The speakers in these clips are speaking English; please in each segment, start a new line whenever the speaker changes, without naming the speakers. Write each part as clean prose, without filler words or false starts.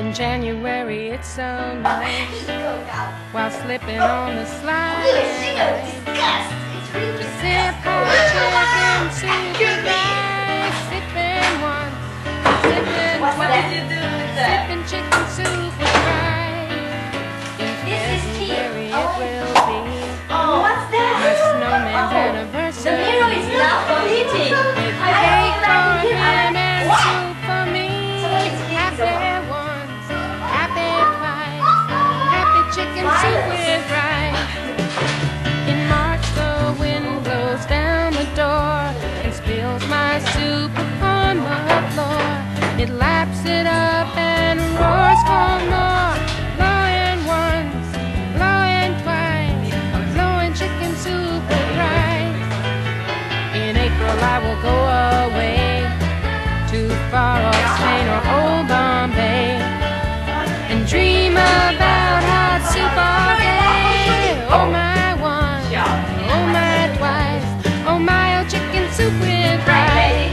In January it's so nice while slipping on the slide. Sip hot chicken soup and rice, sipping one, sipping twice, sipping chicken soup with rice. In February it will be my snowman's anniversary.
The mirror is not completing.
With cake for him and soup for me. Happy once, happy twice, happy chicken soup with rice. In March the wind blows down the door and spills my soup upon the floor. It laps it up and roars for more. Blowing once, blowing twice, blowing chicken soup with rice. In April I will go away to far off Spain or old Bombay and dream about hot soup all day. Oh my one, oh my twice, oh my oh chicken soup with rice.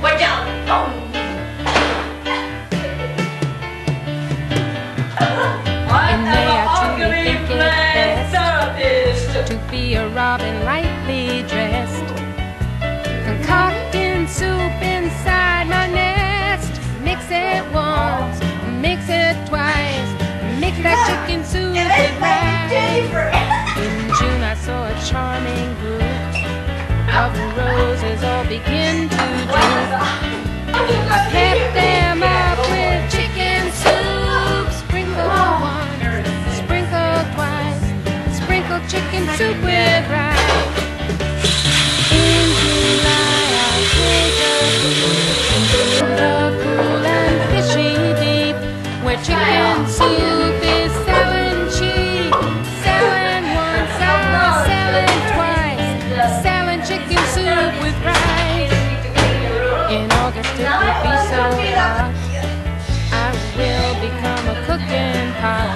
In May I truly think it best to be a robin lightly dressed, concocting soup inside my nest. Mix it once, mix it twice, mix that chicken soup with rice. In June I saw a charming group of roses all begin to droop. I pepped them up with chicken soup. Sprinkle once, sprinkle twice, sprinkle chicken soup with rice. In July I take a cruise into the cool and fishy deep, where chicken soup is selling cheap. Selling once, selling twice, selling chicken soup with rice. In August it will be so hot, I will become a cooking pot.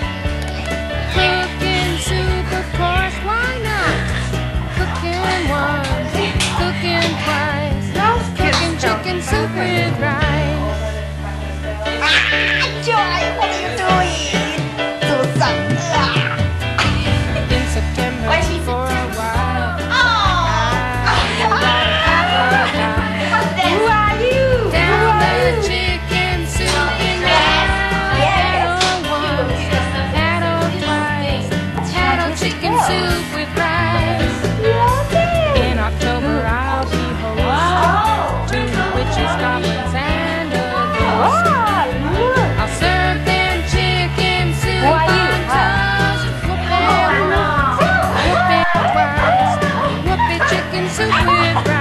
Cooking soup, of course, why not? Cooking once, cooking twice, cooking chicken soup with rice.
Joy, what are you doing? Susan.
In September, for a while,
Who are you?
down the chicken soup in paddle once, paddle twice, paddle chicken soup with rice. In October I'll be host to witches, goblins, and a ghost. I'll serve them chicken soup on toast. Whoop it once, whoop it twice, whoop it chicken soup with rice.